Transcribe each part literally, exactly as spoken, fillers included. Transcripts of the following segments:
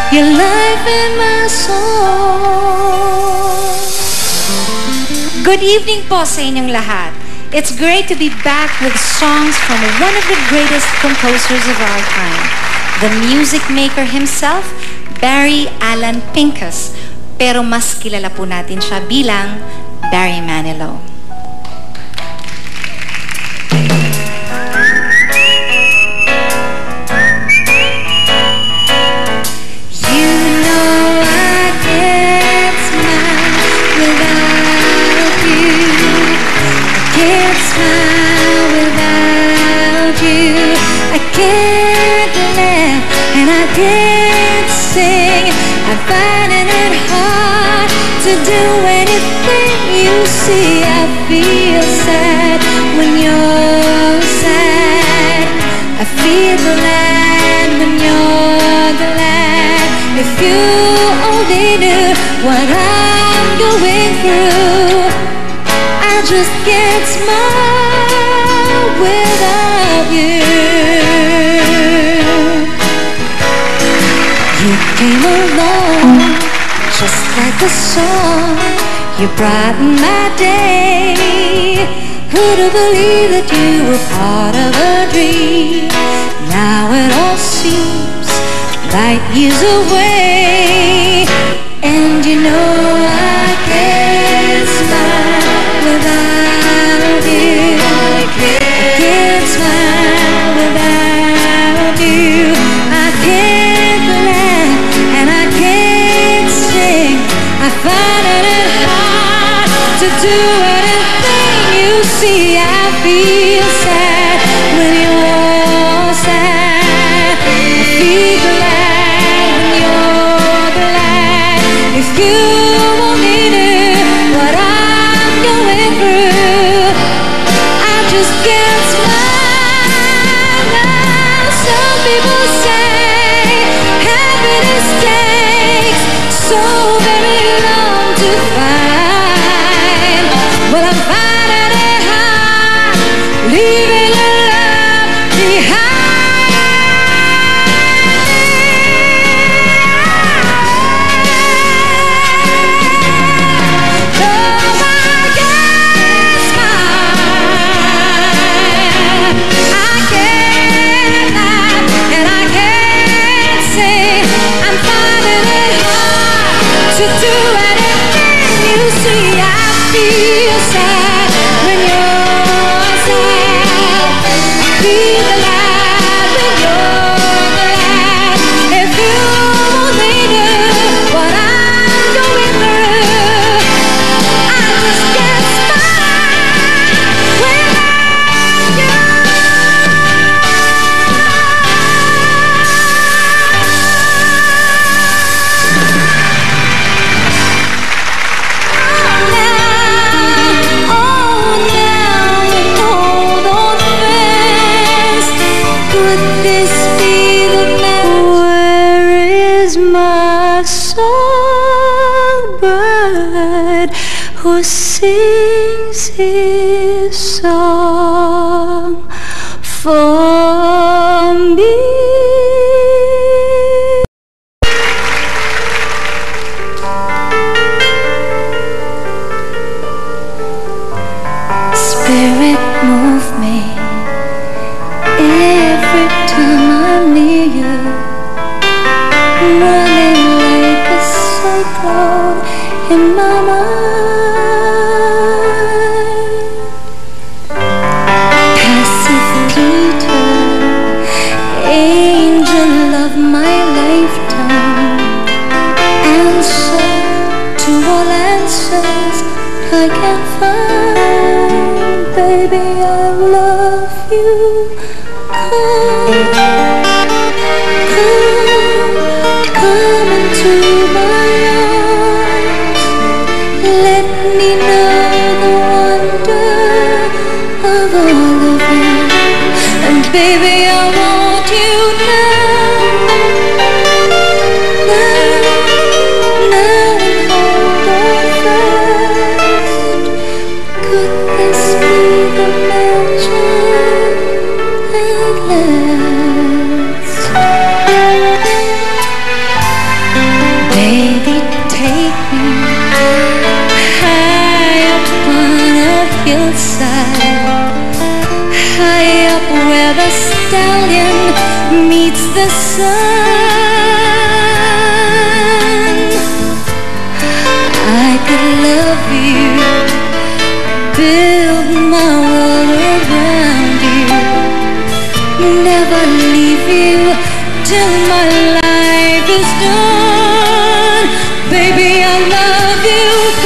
your life in my soul. Good evening po sa inyong lahat. It's great to be back with songs from one of the greatest composers of our time, the music maker himself, Barry Allen Pincus. Pero mas kilala po natin siya bilang Barry Manilow. I'm finding it hard to do anything you see. I feel sad when you're sad. I feel glad when you're glad. If you only knew what I'm going through, I just can't smile without you. You came along just like a song. You brightened my day. Who'd have believed that you were part of a dream? Now it all seems light years away. And you know I can't smile without you. I can't smile without you. I can't laugh and I can't sing. I find it hard to do anything you see. I feel sad when you're sad. I feel glad when you're glad. If you only knew what I'm going through, I just can't smile now. Some people say happiness takes so very long to find. Well, I'm finding it hard leaving your love behind. Oh, I can't smile. I can't laugh and I can't sing. I'm finding it hard to do anything you see. I feel sad when you're sad. I feel glad when you're glad. If you only knew what I'm going through, I just can't smile without you. Could this be the man? Where is my songbird who sings his song for me? Spirit, move me every time I'm near you, running like a cyclone in my mind. Passive pleader, angel of my lifetime, answer to all answers I can find. Baby, I love you. Come, come, come into my arms. Let me know the wonder of all of you. And baby, I want you now, now, now and hold on fast. hillside, high up where the stallion meets the sun. I could love you, build my world around you, never leave you till my life is done. Baby, I love you.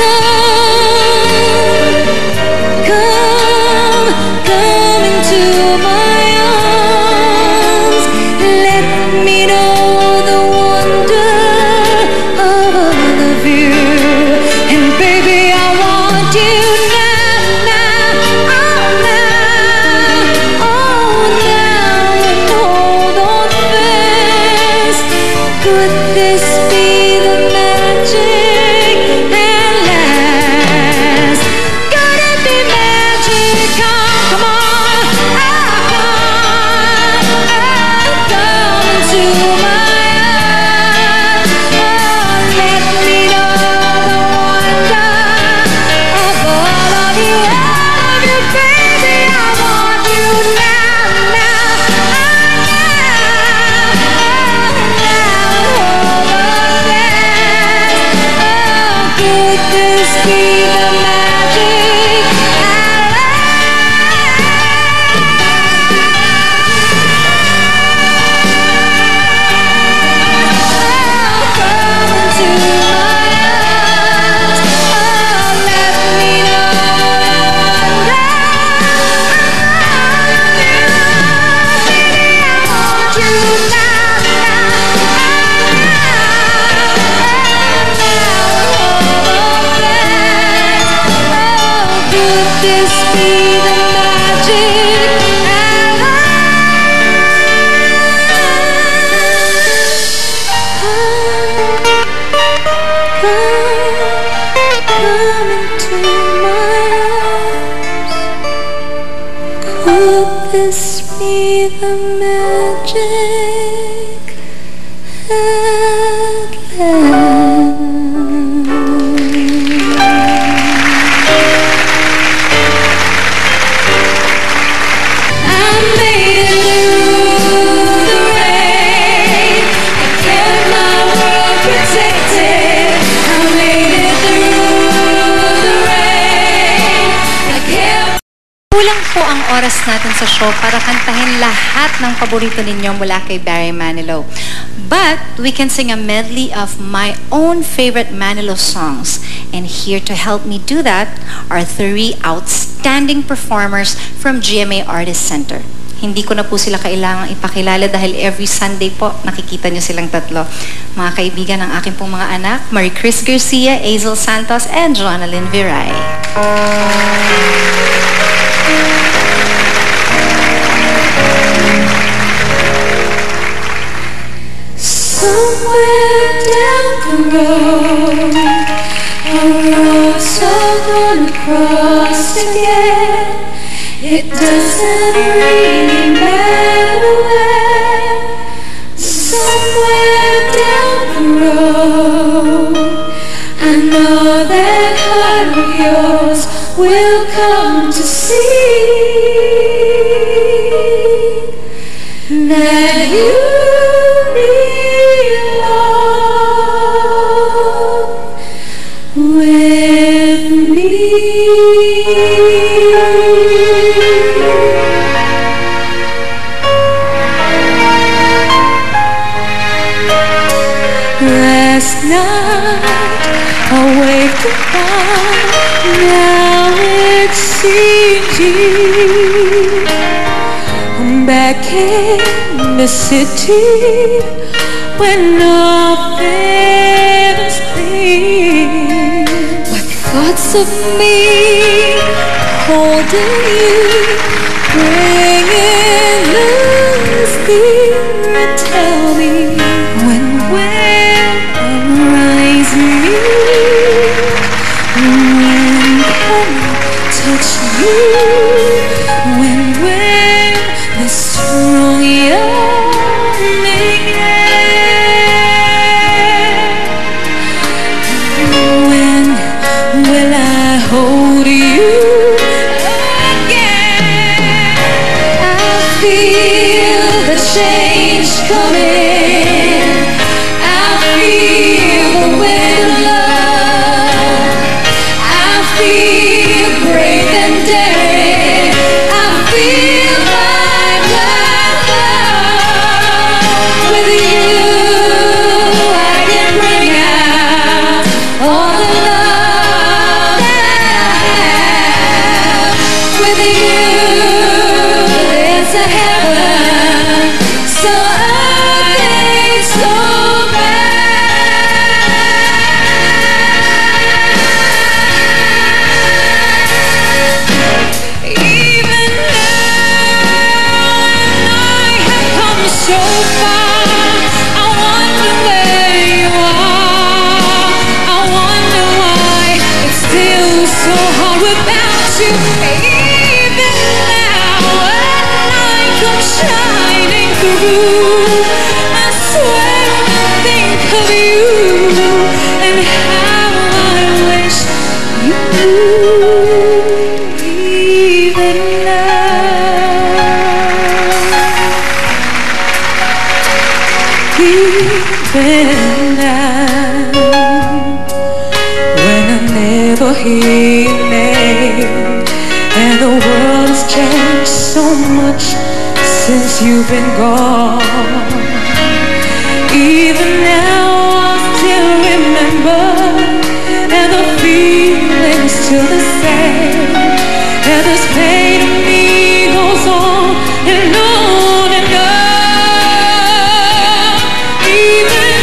Come, come, come into my arms. Let me know the wonder of all of you. And baby, I want you now, now, oh now, oh now, and hold on fast. Could this be the magic at last? Could it be magic? Come, come on, oh, come, come into my arms. Oh, let me know the wonder of all of you, all of you, baby. I want you now, now, oh now, oh now, oh could this be the magic I love? Come into my arms. Oh, let me know the wonder. Baby, I want you now, now, could this be the magic I love? Come, come into my arms. Could this be the magic at last? I made it through the rain. I kept my world protected. I made it through the rain. I kept. Kulang po ang oras natin sa show para kantahin lahat ng paborito ninyo mula kay Barry Manilow. But we can sing a medley of my own favorite Manilow songs. And here to help me do that are three outstanding performers from G M A Artist Center. Hindi ko na po sila kailangang ipakilala dahil every Sunday po nakikita nyo silang tatlo. Mga kaibigan ng aking pong mga anak, Marie Chris Garcia, Azel Santos, and Jonalyn Viray. Somewhere down the road, a road's all gonna cross again. It doesn't really matter where. Somewhere down the road, I know that heart of yours will come to see that you with me. Last night I waked up, now it seems you. I'm back in the city when nothing is clear. What thoughts of me holding you, bringing us here. Tell me when will arise me, when can I touch you, when will the strong yearning end, when will I hold you change coming. I feel the wind of love. I feel brave and daring. I feel like love. With you I can bring out all the love that I have. With you there's a heaven so earth ain't so even now I have come so far. I wonder where you are. I wonder why it's still so hard without you. Even now when light comes shining through, I swear I think of you and how I wish you knew. Even now, even now, when I never hear your name, and the world has changed so much since you've been gone. Even now I still remember, and the feeling's still the same, and this pain in me goes on and on and on. Even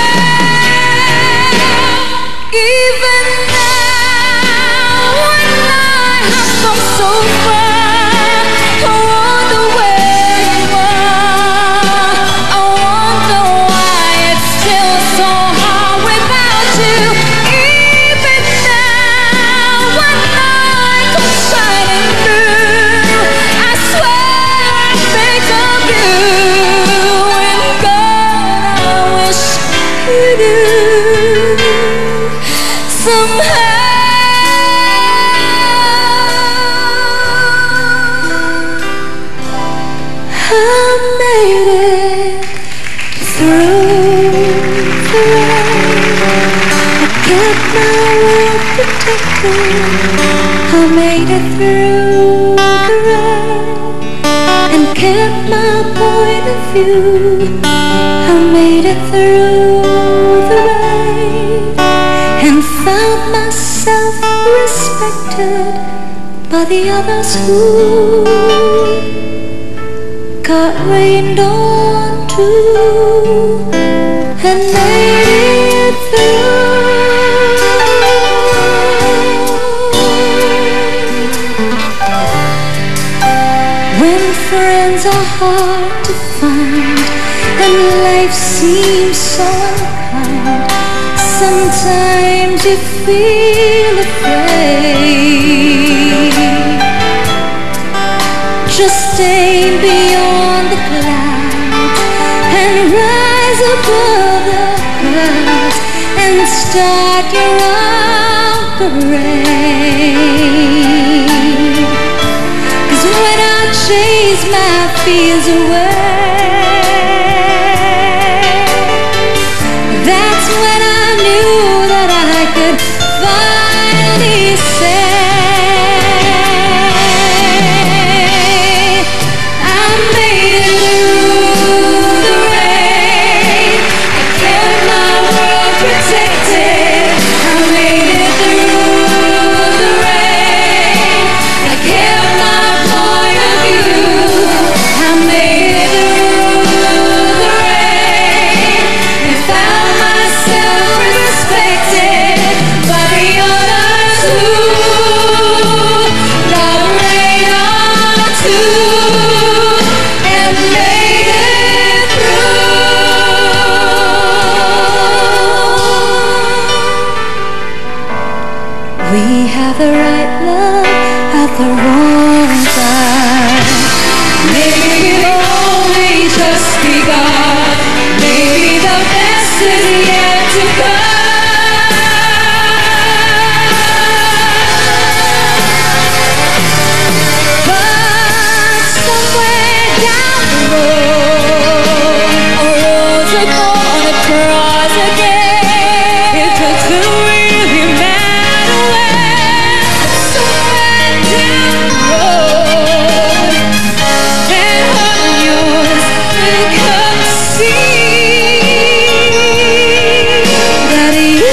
now, even now, when I have come so far, I wonder where you are. I wonder why it's still so hard without you. Even now, when light comes shining through, I swear I think of you. And God, I wish you knew somehow. I made it through the rain. I kept my world protected. I made it through the rain and kept my point of view. I made it through the rain and found myself respected by the others who got rained on too and made it through. When friends are hard to find and life seems so unkind, sometimes you feel afraid. Just stay beyond the clouds and rise above the clouds and start your own parade. 'Cause when I chase my fears away, that's when I knew that I could finally say I made it through the rain. I kept my world protected. I made it through the rain. I kept my point of view. I made it through. again. It doesn't really matter when. Somewhere down the road, and heart of yours will come to see that you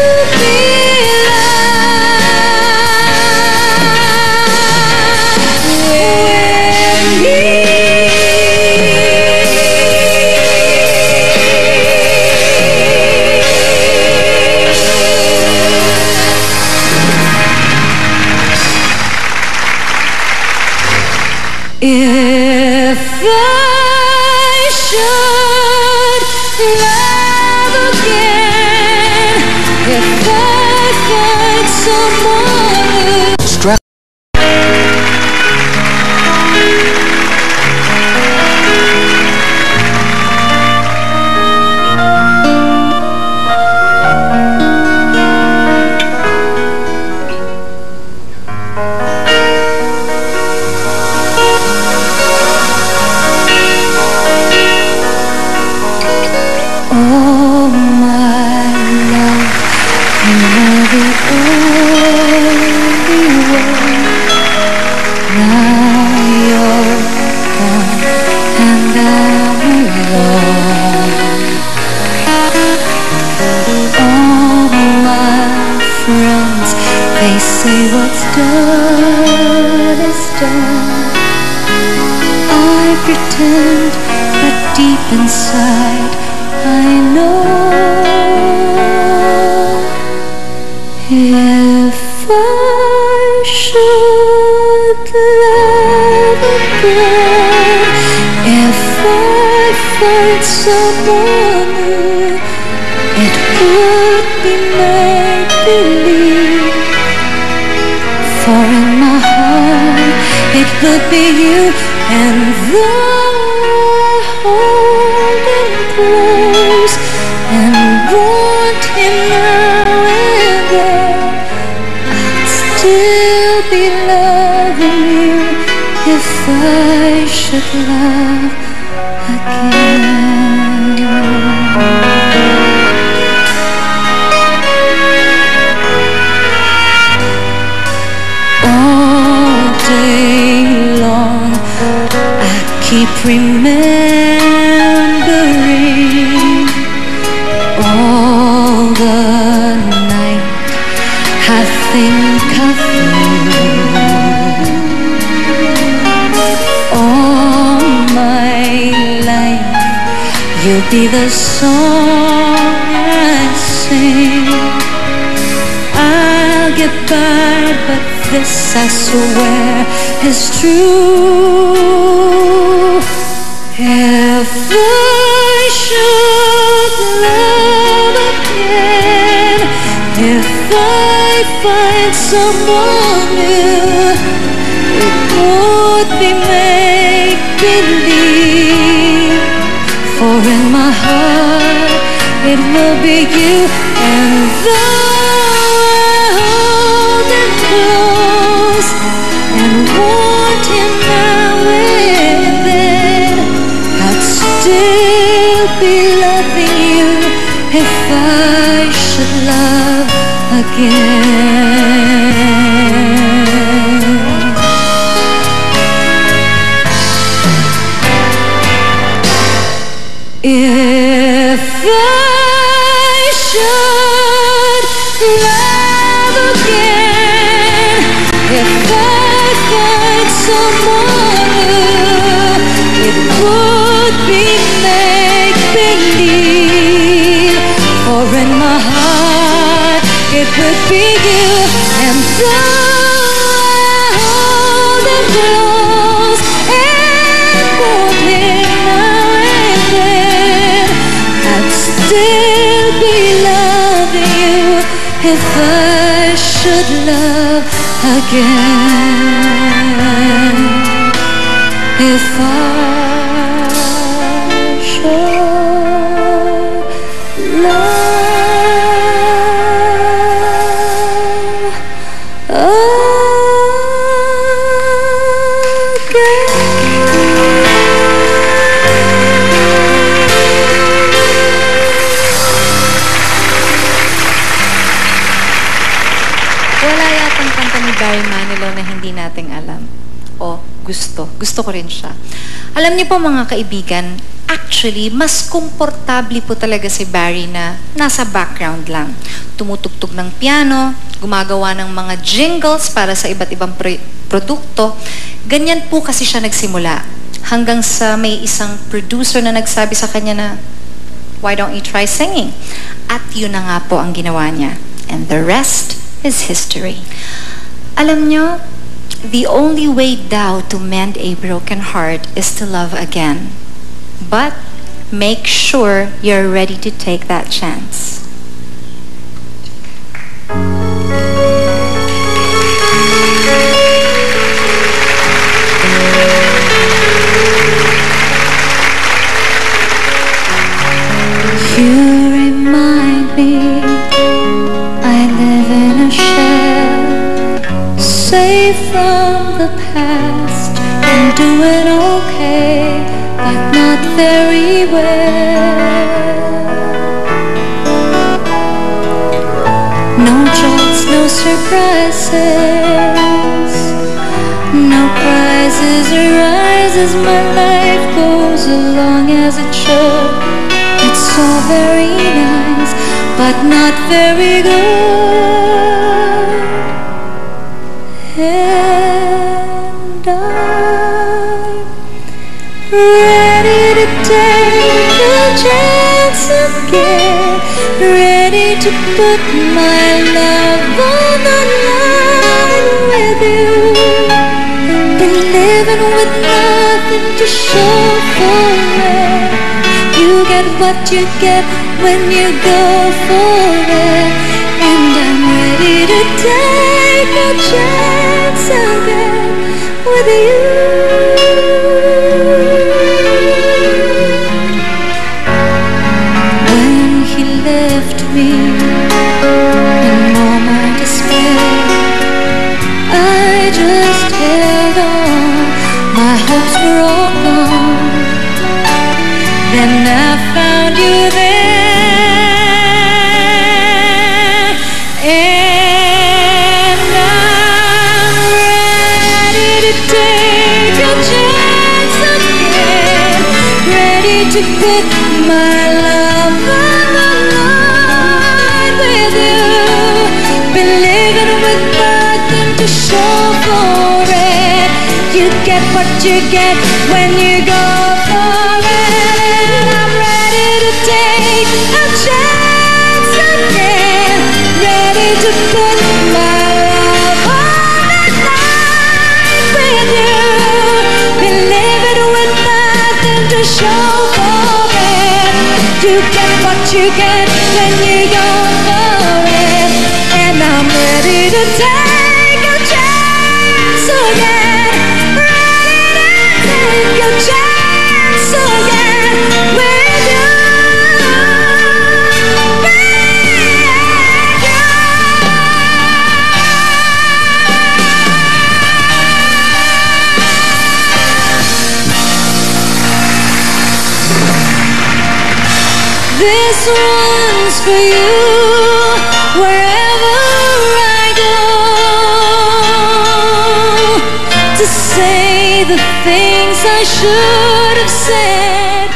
if I should love again, if I find someone who Stress. oh my love, you are the only one. Now you're gone and I'm alone. All my friends, they say what's done is done. I pretend, but deep inside I know. If I should love again, if I find someone new, it would be make-believe. For in my heart it would be you, and though I hold him close and want him now and then, I'd still be loving you if I should love again. All day long I keep remembering all the night I think of you. All my life you'll be the song I sing. I'll get by, but this I swear is true. If I should love again, if I find someone new, it would be make-believe. For in my heart it will be you, and though I hold him close and want him now and then, I'd still be loving you if I should love again. If I should love again, if I find someone new, it would be make-believe. For in my heart it would be you, and though I hold him close and want him now and then, I'd still be loving you if I should love again. If I should love again. gusto. Gusto ko rin siya. Alam niyo po mga kaibigan, actually, mas komportable po talaga si Barry na nasa background lang. Tumutugtog ng piano, gumagawa ng mga jingles para sa iba't ibang pro- produkto. Ganyan po kasi siya nagsimula. Hanggang sa may isang producer na nagsabi sa kanya na, why don't you try singing? At yun na nga po ang ginawa niya. And the rest is history. Alam niyo, the only way daw to mend a broken heart is to love again. But make sure you're ready to take that chance. You remind me I live in a shell, safe from the past and doing okay, but not very well. No jokes, no surprises, no prizes or rises. My life goes along as it should. It's all very nice, but not very good. And I'm ready to take a chance again, ready to put my love on the line with you. Been living with nothing to show for it. You get what you get when you go for it. And I'm ready to take a chance again with you. When he left me in all my despair, I just held on, my hopes were all gone. Then I found you there, and I'm ready to take a chance again, ready to put my love on the line with you. Been living with nothing to show for it. You get what you get when you go for it. Take a chance again, ready to put my love on the line with you. Been living with nothing to show for it. You get what you get when you go for it. And I'm ready to take a chance again, ready to take a chance again with you. This one's for you, wherever I go, to say the things I should have said.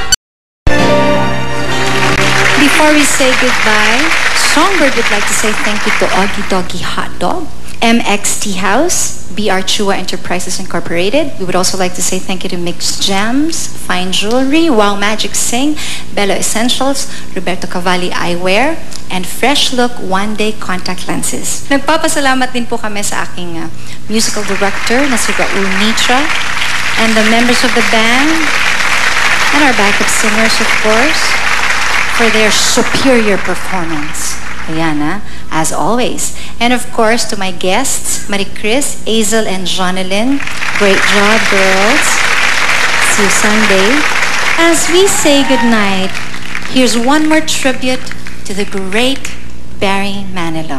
Before we say goodbye, Songbird would like to say thank you to Augie Doggy Hot Dog, M X T House, B R Chua Enterprises Incorporated. We would also like to say thank you to Mixed Gems, Fine Jewelry, Wow Magic Sing, Bello Essentials, Roberto Cavalli Eyewear, and Fresh Look One Day Contact Lenses. Nagpapasalamat din po kami sa aking uh, musical director na si Raul Nitra, and the members of the band, and our backup singers, of course, for their superior performance. Ayan, ah, as always. And of course, to my guests, Marie Chris, Azel, and Jonalyn. Great job, girls. See you Sunday. As we say goodnight, here's one more tribute to the great Barry Manilow.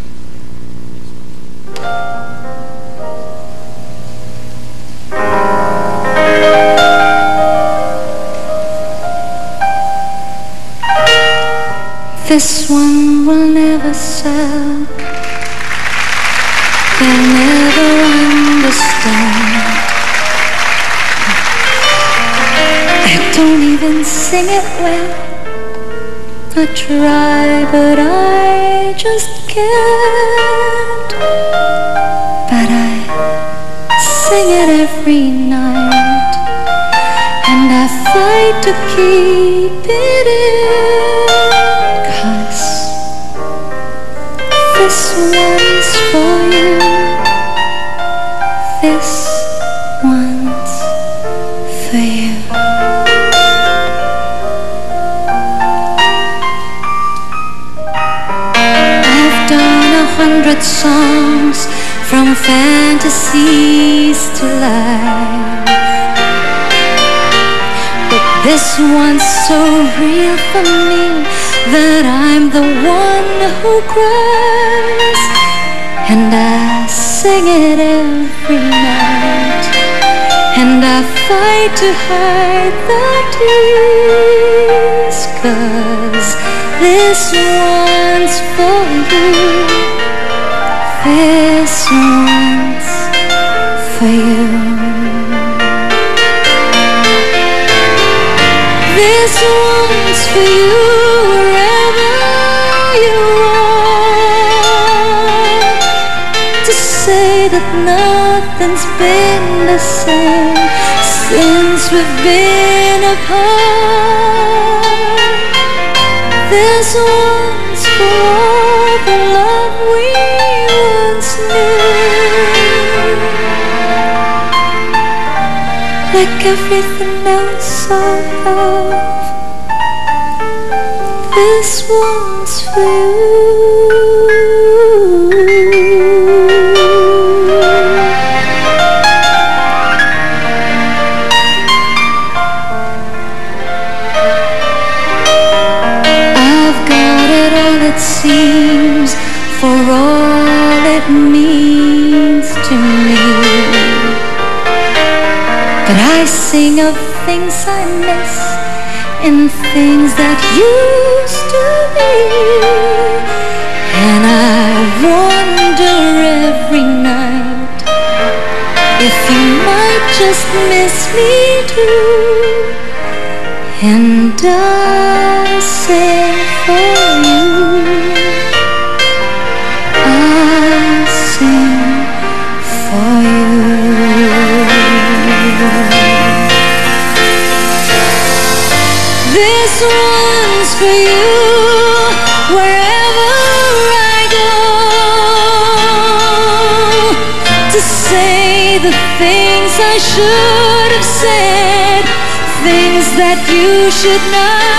This one will never sell. They'll never understand don't even sing it well. I try, but I just can't. But I sing it every night, and I fight to keep it in. 'Cause this one's for you. This one's for you. I've done a hundred songs, from fantasies to life, but this one's so real for me that I'm the one who cries, and I sing it every night, and I fight to hide the tears. 'Cause this one's for you. This one's for you. This one's for you, wherever you are. To say that nothing's been the same since we've been apart. This one's for all the love we once knew. Like everything else I have, this one's for you. I've got it all, it seems, for all it means to me. But I sing of things I miss, and things that used to be. And I wonder every night if you might just miss me too. And I sing for you. I sing for you. This one's for you, wherever I go. To say the things I should have said, things that you should know.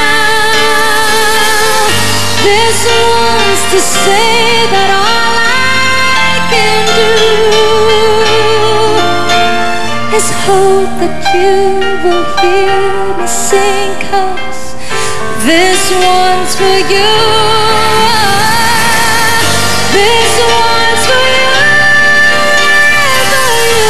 This one's to say that all I can do is hope that you will hear me sing. 'Cause this one's for you. This one's for you, wherever you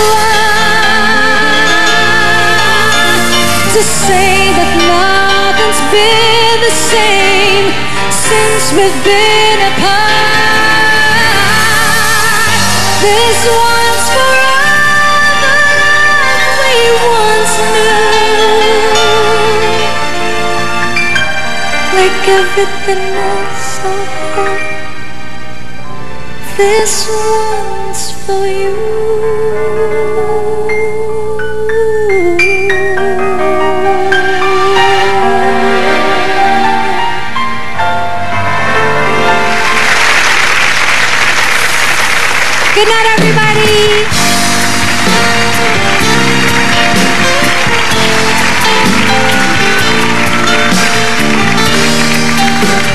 are. To say that nothing's been the same since we've been apart. This one's for all the love we once knew. Like everything else I have, this one's for you. Good night, everybody.